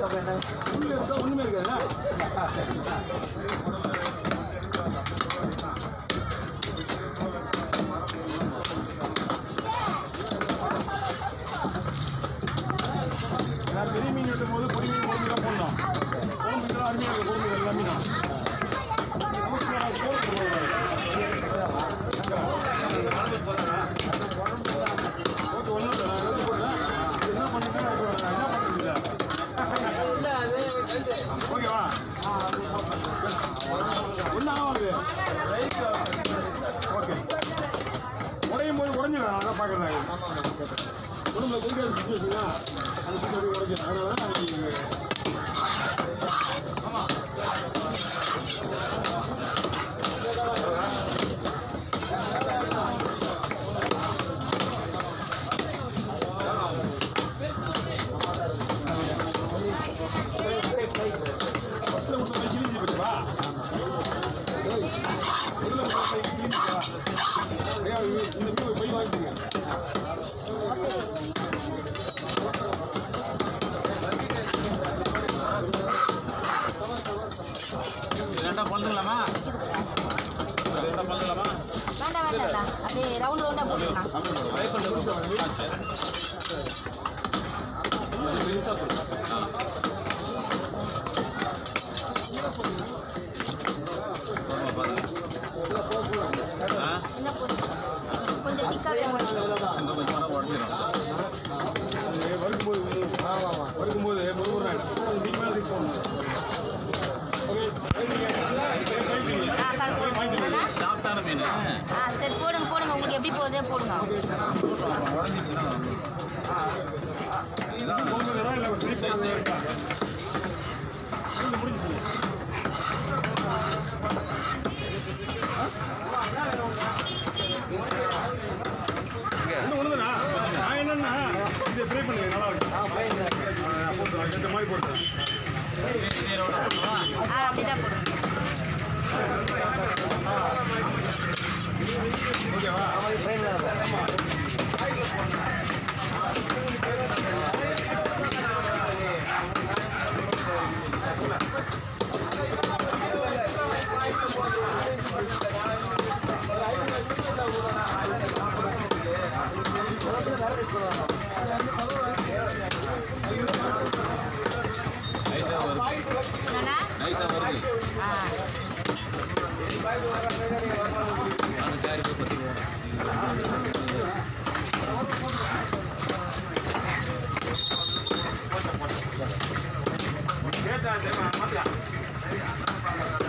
ஒண்ணுமே இருக்காது. பெரிய மீன் வெட்டும் போது பொடி மீன் குழம்பு தான் போடணும். குழம்பு இதெல்லாம் அருமையாக இருக்கும். குழம்பு எல்லாமே தான் ஓகேவா? ஒன்றும் ஓகே. உடையும் போது உடஞ்சிடும். அதான் பார்க்குறேன். உடம்புல குடிக்காது சுச்சுவேஷன் அது போய் உடைஞ்சிடும். அதனால தான் ஆமாம் போய் வாங்கிங்க. ரெண்டா பண்ணுங்களாமா? ரெண்டா பண்ணுங்களாமா? வேண்டாம் வேண்டாம், அப்படியே ரவுண்ட் ரவுண்டா போட்டுக்கலாம். கொஞ்சம் திக்காவே வரும்போது சரி போடுங்க போடுங்க, உங்களுக்கு எப்படி போடுறதே போடுங்க. ஒண்ணுதானா? நான் என்னன்னா இதை ஃப்ரை பண்ணுங்க, நல்லா இருக்கும். போட்டு இந்த மாதிரி போட்டு அப்படிதான் போடுங்க. ஓகேவா? நைஸா வருது. கேட்டா